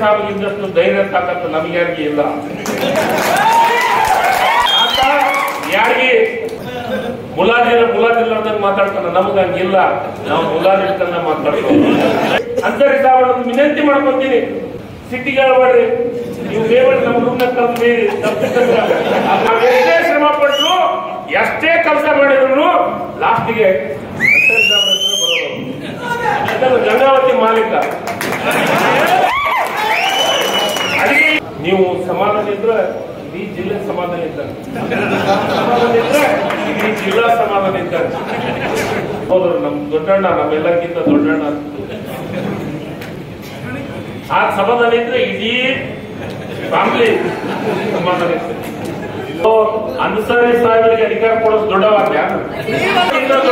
ಸಾಹೇಬ್ ಇದ್ದಷ್ಟು ಧೈರ್ಯ ತಾಕತ್ತು ನಮ್ಗೆ ಯಾರಿಗೆ ಇಲ್ಲ. ಯಾರಿಗೆ ಮುಲಾಜಿಲ್ಲ ಅಂತ ಮಾತಾಡ್ತಾನೆ, ನಮ್ಗೆ ಹಂಗಿಲ್ಲ. ನಾವು ಮುಲಾಜಿರ್ತಂದ ಮಾತಾಡ್ತೀವಿ. ಅಂತರಿ ಸಾಹೇಬ್ ವಿನಂತಿ ಮಾಡ್ಕೊತೀನಿ, ಸಿಟಿಗೆ ಹೇಳ್ಬೇಡ್ರಿ, ನೀವು ಬೇಡ ನಮ್ಮ ರೂಮ್ನ ಕಲ್ಸಿ ಎಷ್ಟೇ ಶ್ರಮ ಪಟ್ಟರು ಎಷ್ಟೇ ಕೆಲಸ ಮಾಡಿದ್ರು ಲಾಸ್ಟಿಗೆ ಗಂಗಾವತಿ ಮಾಲೀಕ. ಅದಕ್ಕೆ ನೀವು ಸಮಾಧಾನ ಇದ್ರೆ ಇಡೀ ಜಿಲ್ಲೆ ಸಮಾಧಾನ ಇದ್ದಾರೆ, ಸಮಾಧಾನ ಇದ್ರೆ ಇಡೀ ಜಿಲ್ಲಾ ಸಮಾಧಾನ ಇದ್ದಾರೆ. ಹೌದು, ನಮ್ ದೊಡ್ಡಣ್ಣ ನಮ್ಮೆಲ್ಲಕ್ಕಿಂತ ದೊಡ್ಡಣ್ಣ. ಆ ಸಮಾಧಾನ ಇದ್ರೆ ಇಡೀ ಫ್ಯಾಮಿಲಿ ಸಮಾಧಾನ ಇರ್ತದೆ. ಅನ್ಸಾರಿ ಸಾಹೇಬರಿಗೆ ಅಧಿಕಾರ ಕೊಡೋದು ದೊಡ್ಡ ವಾಕ್ಯ.